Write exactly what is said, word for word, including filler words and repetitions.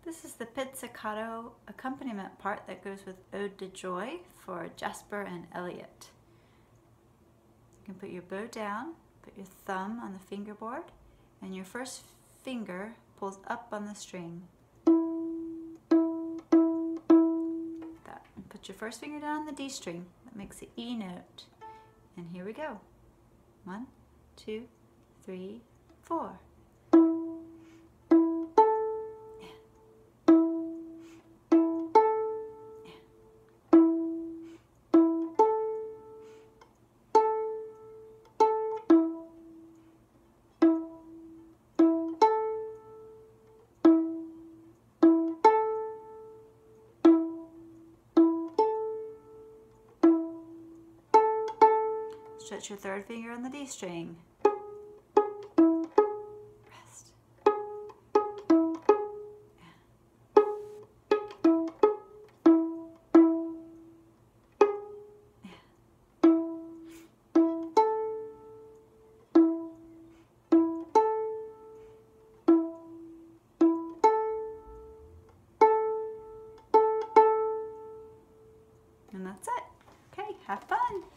This is the pizzicato accompaniment part that goes with Ode to Joy for Jasper and Elliot. You can put your bow down, put your thumb on the fingerboard, and your first finger pulls up on the string. That. And put your first finger down on the D string. That makes the E note. And here we go. One, two, three, four. Stretch your third finger on the D string. Rest. And that's it. Okay, have fun.